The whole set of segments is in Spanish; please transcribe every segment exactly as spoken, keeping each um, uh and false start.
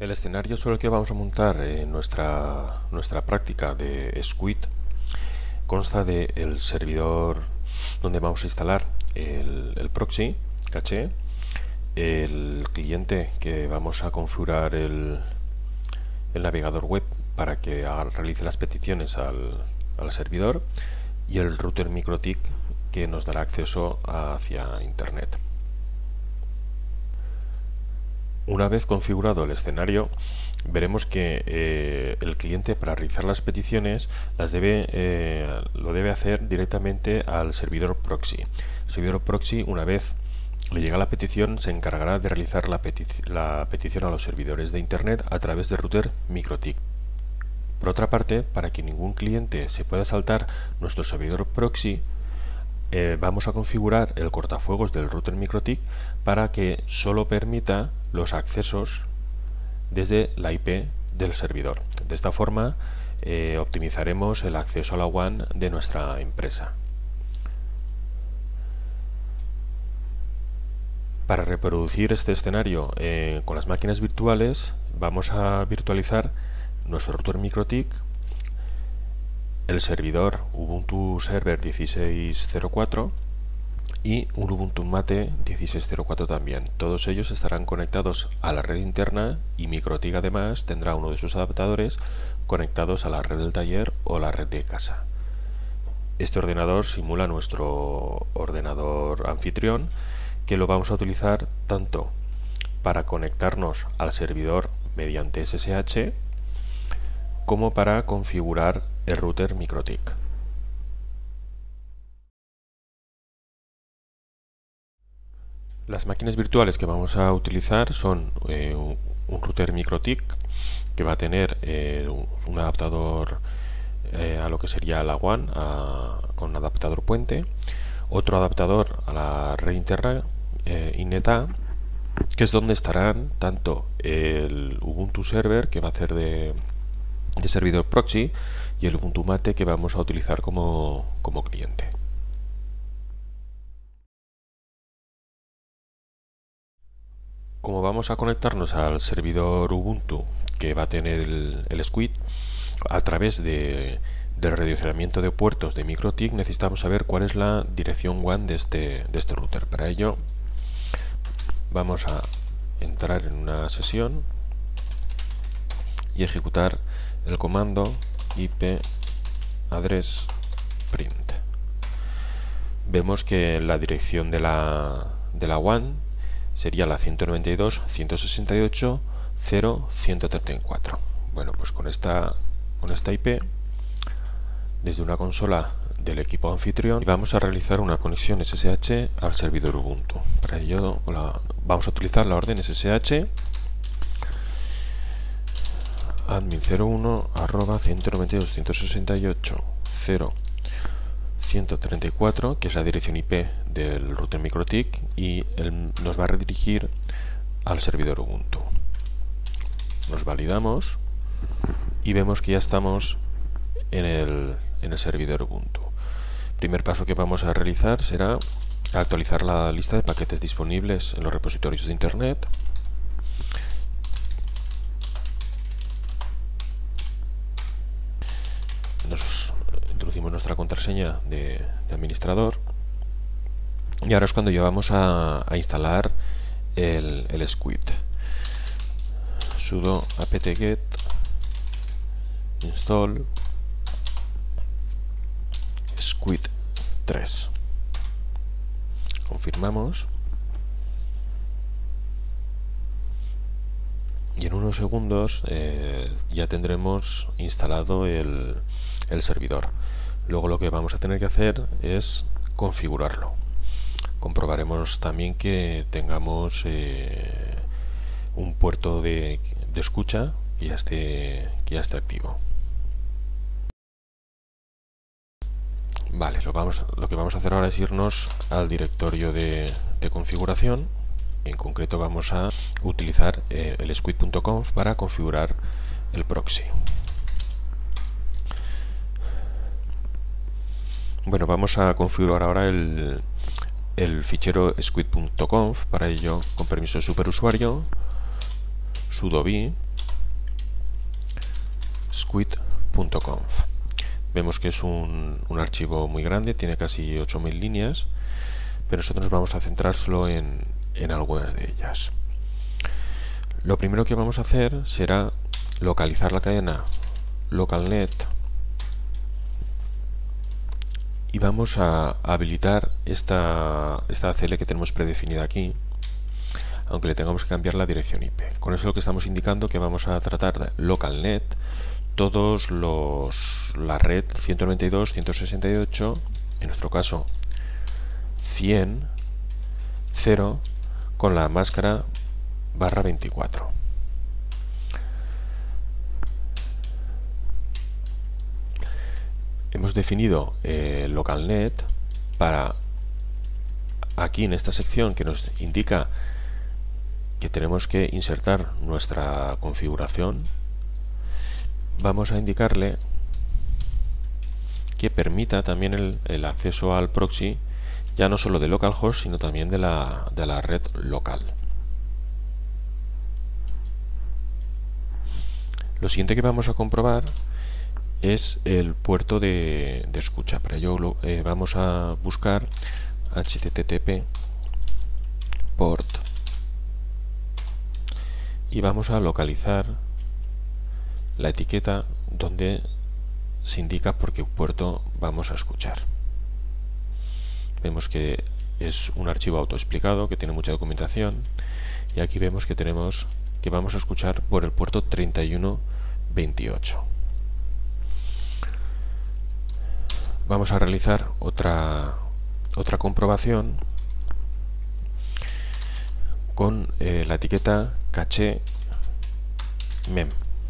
El escenario sobre el que vamos a montar eh, nuestra, nuestra práctica de Squid consta del servidor donde vamos a instalar el, el proxy, caché, el cliente que vamos a configurar el, el navegador web para que haga, realice las peticiones al, al servidor, y el router MikroTik que nos dará acceso hacia internet. Una vez configurado el escenario, veremos que eh, el cliente, para realizar las peticiones, las debe, eh, lo debe hacer directamente al servidor proxy. El servidor proxy, una vez le llega la petición, se encargará de realizar la, peti la petición a los servidores de internet a través del router MikroTik. Por otra parte, para que ningún cliente se pueda saltar nuestro servidor proxy, Eh, vamos a configurar el cortafuegos del router MikroTik para que solo permita los accesos desde la I P del servidor. De esta forma eh, optimizaremos el acceso a la WAN de nuestra empresa. Para reproducir este escenario eh, con las máquinas virtuales, vamos a virtualizar nuestro router MikroTik, el servidor Ubuntu Server dieciséis cero cuatro y un Ubuntu Mate dieciséis cero cuatro también. Todos ellos estarán conectados a la red interna, y MikroTik además tendrá uno de sus adaptadores conectados a la red del taller o la red de casa. Este ordenador simula nuestro ordenador anfitrión, que lo vamos a utilizar tanto para conectarnos al servidor mediante S S H como para configurar el router MikroTik. Las máquinas virtuales que vamos a utilizar son eh, un, un router MikroTik que va a tener eh, un, un adaptador eh, a lo que sería la WAN, a, con un adaptador puente, otro adaptador a la red interna eh, I N E T A, que es donde estarán tanto el Ubuntu Server, que va a hacer de de servidor proxy, y el Ubuntu Mate, que vamos a utilizar como, como cliente. Como vamos a conectarnos al servidor Ubuntu que va a tener el, el Squid, a través de, del redireccionamiento de puertos de MikroTik, necesitamos saber cuál es la dirección WAN de este, de este router. Para ello vamos a entrar en una sesión y ejecutar el comando I P address print. Vemos que la dirección de la, de la WAN sería la ciento noventa y dos punto ciento sesenta y ocho punto cero punto ciento treinta y cuatro. Bueno, pues con esta, con esta I P, desde una consola del equipo anfitrión, vamos a realizar una conexión S S H al servidor Ubuntu. Para ello la, vamos a utilizar la orden S S H admin cero uno arroba ciento noventa y dos punto ciento sesenta y ocho punto cero punto ciento treinta y cuatro, que es la dirección I P del router MikroTik, y él nos va a redirigir al servidor Ubuntu. Nos validamos y vemos que ya estamos en el, en el servidor Ubuntu. El primer paso que vamos a realizar será actualizar la lista de paquetes disponibles en los repositorios de internet. Nos introducimos nuestra contraseña de, de administrador, y ahora es cuando ya vamos a, a instalar el, el Squid. Sudo apt-get install Squid tres. Confirmamos y en unos segundos eh, ya tendremos instalado el, el servidor. Luego lo que vamos a tener que hacer es configurarlo. Comprobaremos también que tengamos eh, un puerto de, de escucha que ya esté, que ya esté activo. Vale, lo, vamos, lo que vamos a hacer ahora es irnos al directorio de, de configuración. En concreto vamos a utilizar eh, el squid punto conf para configurar el proxy. Bueno, vamos a configurar ahora el, el fichero squid punto conf. Para ello, con permiso de superusuario, sudo v squid punto conf. Vemos que es un, un archivo muy grande, tiene casi ocho mil líneas, pero nosotros vamos a centrar solo en, en algunas de ellas. Lo primero que vamos a hacer será localizar la cadena localnet y vamos a habilitar esta, esta A C L que tenemos predefinida aquí, aunque le tengamos que cambiar la dirección I P. Con eso es lo que estamos indicando que vamos a tratar de localnet todos los la red ciento noventa y dos, ciento sesenta y ocho, en nuestro caso cien, cero, con la máscara barra veinticuatro. Hemos definido eh, localnet para aquí en esta sección que nos indica que tenemos que insertar nuestra configuración. Vamos a indicarle que permita también el, el acceso al proxy, ya no solo de localhost, sino también de la, de la red local. Lo siguiente que vamos a comprobar es el puerto de, de escucha. Para ello lo, eh, vamos a buscar http port y vamos a localizar la etiqueta donde se indica por qué puerto vamos a escuchar. Vemos que es un archivo autoexplicado que tiene mucha documentación, y aquí vemos que tenemos que vamos a escuchar por el puerto treinta y uno veintiocho. Vamos a realizar otra otra comprobación con eh, la etiqueta caché mem.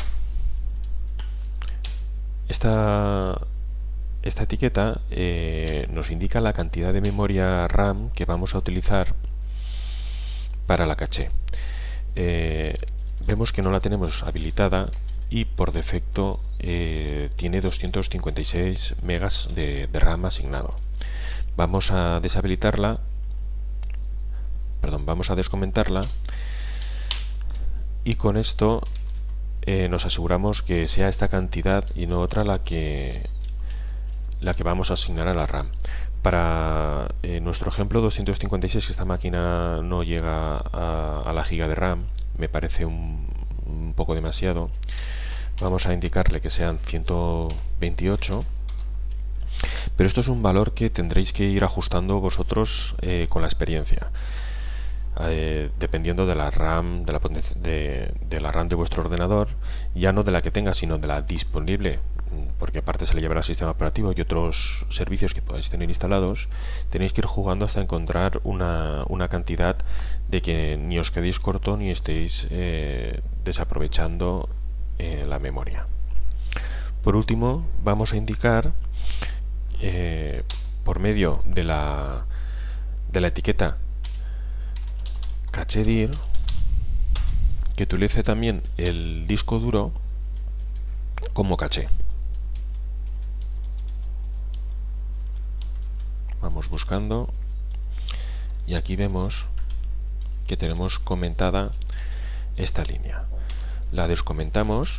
Esta, esta etiqueta eh, nos indica la cantidad de memoria RAM que vamos a utilizar para la caché. Eh, vemos que no la tenemos habilitada y por defecto eh, tiene doscientos cincuenta y seis megas de, de RAM asignado. Vamos a deshabilitarla, perdón, vamos a descomentarla, y con esto Eh, nos aseguramos que sea esta cantidad y no otra la que la que vamos a asignar a la RAM. Para eh, nuestro ejemplo doscientos cincuenta y seis, que esta máquina no llega a, a la giga de RAM, me parece un, un poco demasiado. Vamos a indicarle que sean ciento veintiocho, pero esto es un valor que tendréis que ir ajustando vosotros eh, con la experiencia. Eh, dependiendo de la RAM de la, de, de la RAM de vuestro ordenador, ya no de la que tenga, sino de la disponible, porque aparte se le llevará el sistema operativo y otros servicios que podáis tener instalados. Tenéis que ir jugando hasta encontrar una, una cantidad de que ni os quedéis corto ni estéis eh, desaprovechando eh, la memoria. Por último, vamos a indicar eh, por medio de la, de la etiqueta caché dir que utilice también el disco duro como caché. Vamos buscando y aquí vemos que tenemos comentada esta línea. La descomentamos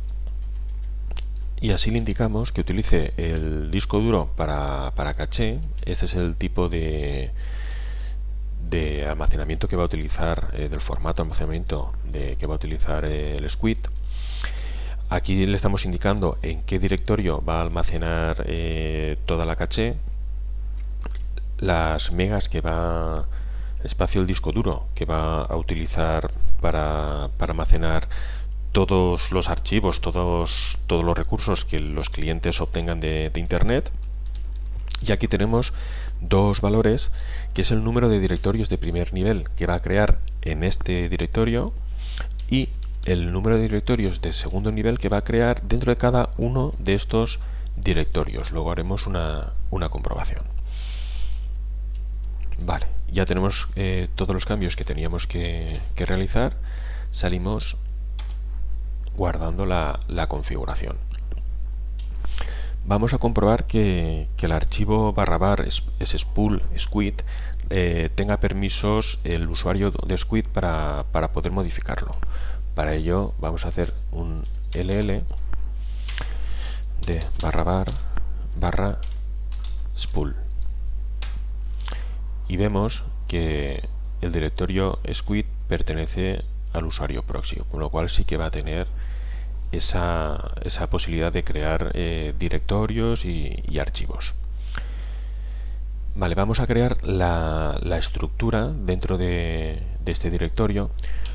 y así le indicamos que utilice el disco duro para, para caché. Este es el tipo de de almacenamiento que va a utilizar, eh, del formato de almacenamiento de, que va a utilizar eh, el Squid. Aquí le estamos indicando en qué directorio va a almacenar eh, toda la caché, las megas que va, espacio del disco duro que va a utilizar para, para almacenar todos los archivos, todos, todos los recursos que los clientes obtengan de, de Internet. Y aquí tenemos dos valores, que es el número de directorios de primer nivel que va a crear en este directorio y el número de directorios de segundo nivel que va a crear dentro de cada uno de estos directorios. Luego haremos una, una comprobación. Vale, ya tenemos eh, todos los cambios que teníamos que, que realizar. Salimos guardando la, la configuración. Vamos a comprobar que, que el archivo barra bar es, es spool squid eh, tenga permisos el usuario de Squid para, para poder modificarlo. Para ello vamos a hacer un ll de barra bar barra spool y vemos que el directorio squid pertenece al usuario proxy, con lo cual sí que va a tener esa, esa posibilidad de crear eh, directorios y, y archivos. Vale, vamos a crear la, la estructura dentro de, de este directorio,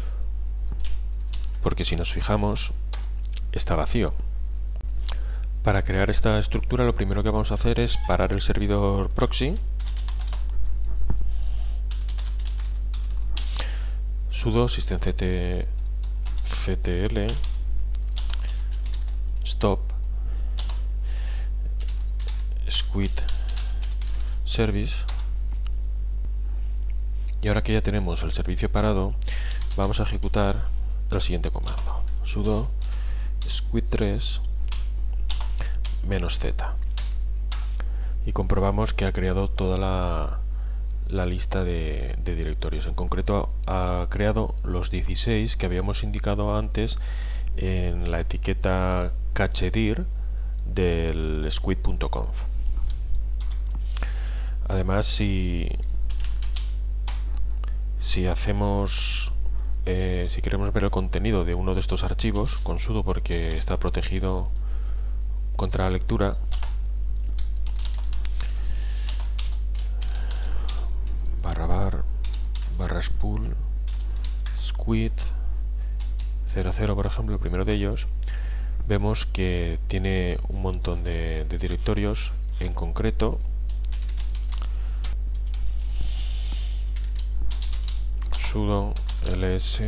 porque si nos fijamos está vacío. Para crear esta estructura lo primero que vamos a hacer es parar el servidor proxy, sudo systemctl stop squid service, y ahora que ya tenemos el servicio parado vamos a ejecutar el siguiente comando: sudo squid tres menos z, y comprobamos que ha creado toda la, la lista de, de directorios. En concreto ha creado los dieciséis que habíamos indicado antes en la etiqueta cachedir del squid punto conf. Además, si si hacemos eh, si queremos ver el contenido de uno de estos archivos con sudo, porque está protegido contra la lectura, barra bar barra spool squid cero cero, por ejemplo, el primero de ellos, vemos que tiene un montón de, de directorios. En concreto, sudo ls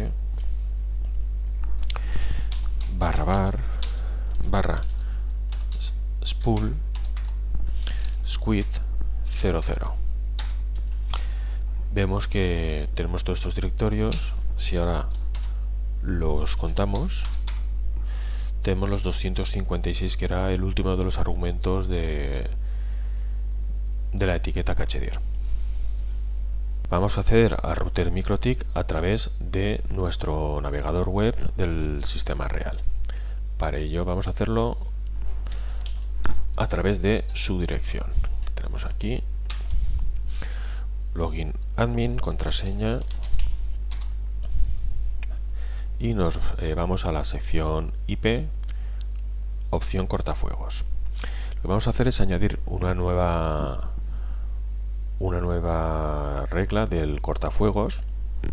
barra bar barra spool squid cero cero. Vemos que tenemos todos estos directorios. Si ahora los contamos, tenemos los doscientos cincuenta y seis, que era el último de los argumentos de, de la etiqueta cachedir. Vamos a acceder a router MikroTik a través de nuestro navegador web del sistema real. Para ello vamos a hacerlo a través de su dirección. Tenemos aquí login admin, contraseña, y nos eh, vamos a la sección I P, opción cortafuegos. Lo que vamos a hacer es añadir una nueva una nueva regla del cortafuegos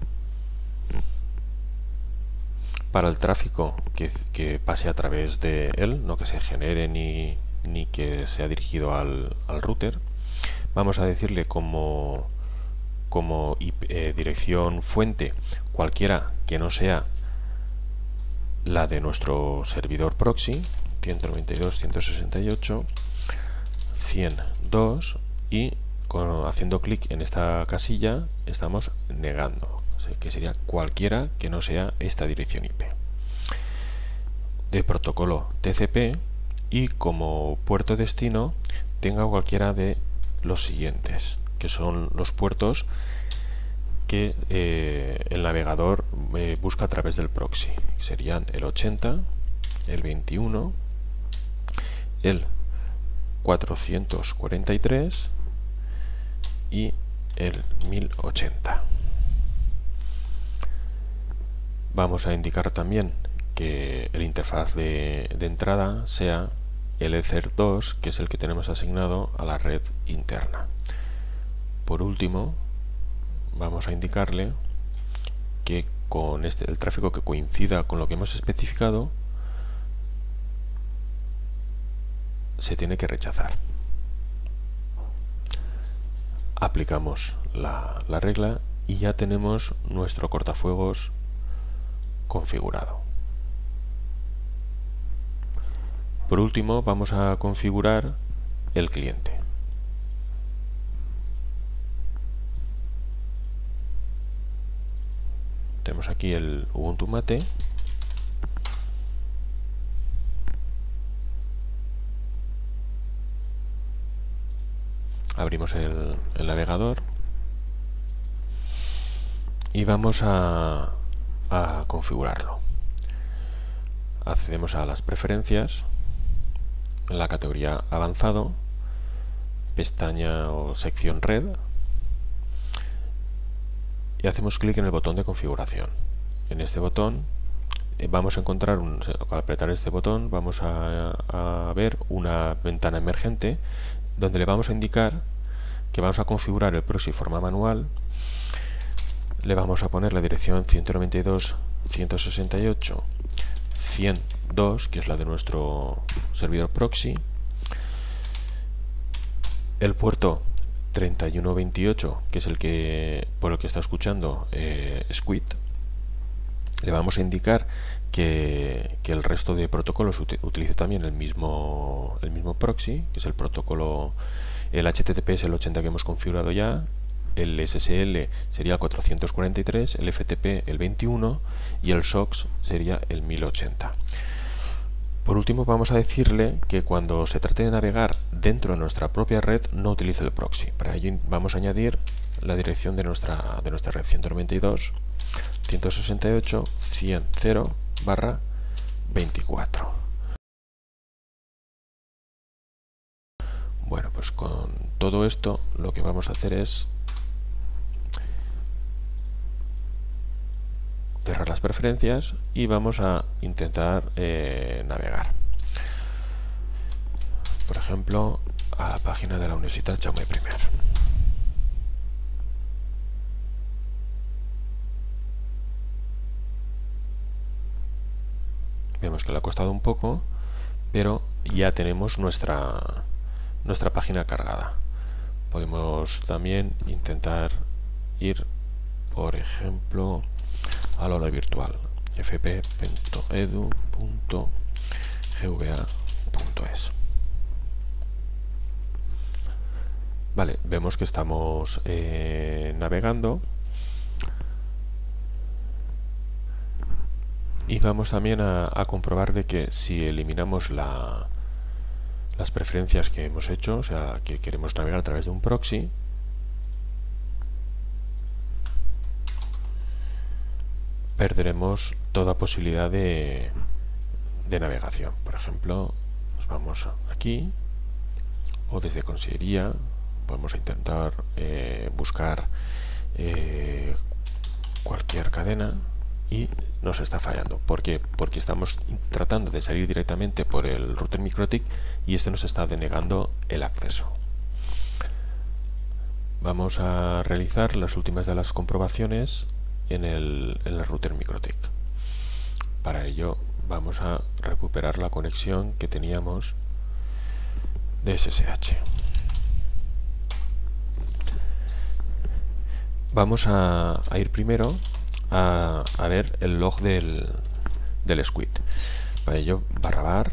para el tráfico que, que pase a través de él, no que se genere ni, ni que sea dirigido al, al router. Vamos a decirle como, como I P, eh, dirección fuente cualquiera que no sea la de nuestro servidor proxy, ciento noventa y dos punto ciento sesenta y ocho punto ciento dos, y con, haciendo clic en esta casilla estamos negando, o sea, que sería cualquiera que no sea esta dirección I P. De protocolo T C P, y como puerto destino tenga cualquiera de los siguientes, que son los puertos que eh, el navegador eh, busca a través del proxy. Serían el ochenta, el veintiuno, el cuatrocientos cuarenta y tres y el mil ochenta. Vamos a indicar también que el interfaz de, de entrada sea el ether dos, que es el que tenemos asignado a la red interna. Por último, vamos a indicarle que con este, el tráfico que coincida con lo que hemos especificado se tiene que rechazar. Aplicamos la, la regla y ya tenemos nuestro cortafuegos configurado. Por último, vamos a configurar el cliente. Tenemos aquí el Ubuntu Mate. Abrimos el, el navegador y vamos a, a configurarlo. accedemos a las preferencias, en la categoría avanzado, pestaña o sección red, y hacemos clic en el botón de configuración. En este botón eh, vamos a encontrar, un, al apretar este botón vamos a, a ver una ventana emergente donde le vamos a indicar que vamos a configurar el proxy de forma manual. Le vamos a poner la dirección ciento noventa y dos punto ciento sesenta y ocho punto ciento dos, que es la de nuestro servidor proxy, el puerto treinta y uno veintiocho, que es el que por el que está escuchando eh, Squid. Le vamos a indicar que, que el resto de protocolos ut utilice también el mismo el mismo proxy, que es el protocolo, el H T T P es el ochenta que hemos configurado ya, el S S L sería el cuatrocientos cuarenta y tres, el F T P el veintiuno y el S O C S sería el mil ochenta. Por último, vamos a decirle que cuando se trate de navegar dentro de nuestra propia red no utilice el proxy. Para ello vamos a añadir la dirección de nuestra, de nuestra red ciento noventa y dos punto ciento sesenta y ocho punto ciento barra veinticuatro. Bueno, pues con todo esto lo que vamos a hacer es cerrar las preferencias y vamos a intentar eh, navegar, por ejemplo, a la página de la Universitat Jaume primero. Vemos que le ha costado un poco, pero ya tenemos nuestra nuestra página cargada. Podemos también intentar ir, por ejemplo, al aula virtual f p punto edu punto g v a punto es. Vale, vemos que estamos eh, navegando y vamos también a, a comprobar de que si eliminamos la, las preferencias que hemos hecho, o sea, que queremos navegar a través de un proxy, perderemos toda posibilidad de, de navegación. Por ejemplo, nos vamos aquí, o desde Consejería podemos intentar eh, buscar eh, cualquier cadena y nos está fallando. ¿Por qué? Porque estamos tratando de salir directamente por el router MikroTik y este nos está denegando el acceso. Vamos a realizar las últimas de las comprobaciones en el, en el router MikroTik. Para ello vamos a recuperar la conexión que teníamos de S S H. Vamos a, a ir primero a, a ver el log del, del Squid. Para ello, barra bar,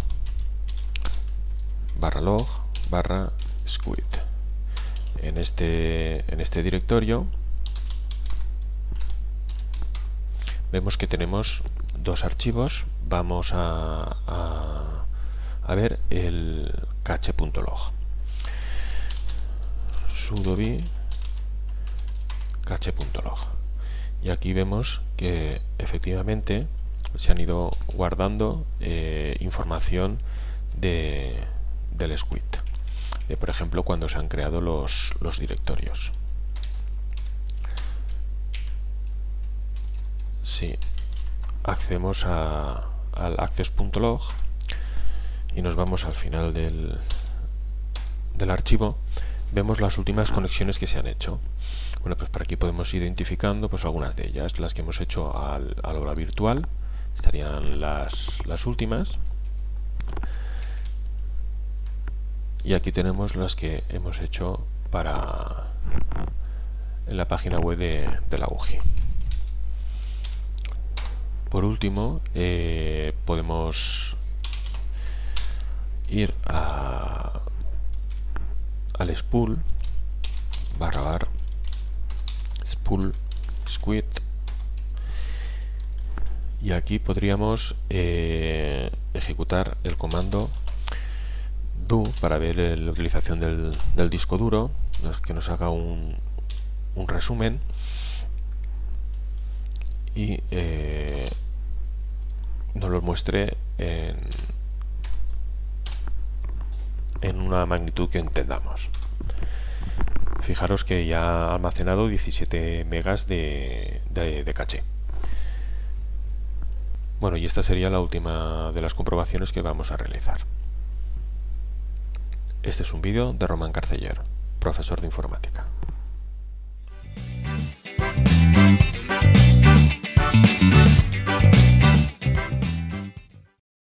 barra log, barra Squid. En este, en este directorio vemos que tenemos dos archivos. Vamos a, a, a ver el cache.log. sudo vi cache.log. Y aquí vemos que efectivamente se han ido guardando eh, información de, del Squid. De, por ejemplo, cuando se han creado los, los directorios. Si accedemos a, al access.log y nos vamos al final del, del archivo, vemos las últimas conexiones que se han hecho. Bueno, pues por aquí podemos ir identificando pues algunas de ellas, las que hemos hecho al, al aula virtual, estarían las, las últimas. Y aquí tenemos las que hemos hecho para en la página web de, de la U J I. Por último, eh, podemos ir a, al spool barra bar spool squid y aquí podríamos eh, ejecutar el comando do para ver la utilización del, del disco duro, que nos haga un, un resumen y eh, nos lo muestre en, en una magnitud que entendamos. Fijaros que ya ha almacenado diecisiete megas de, de, de caché. Bueno, y esta sería la última de las comprobaciones que vamos a realizar. Este es un vídeo de Román Carceller, profesor de informática.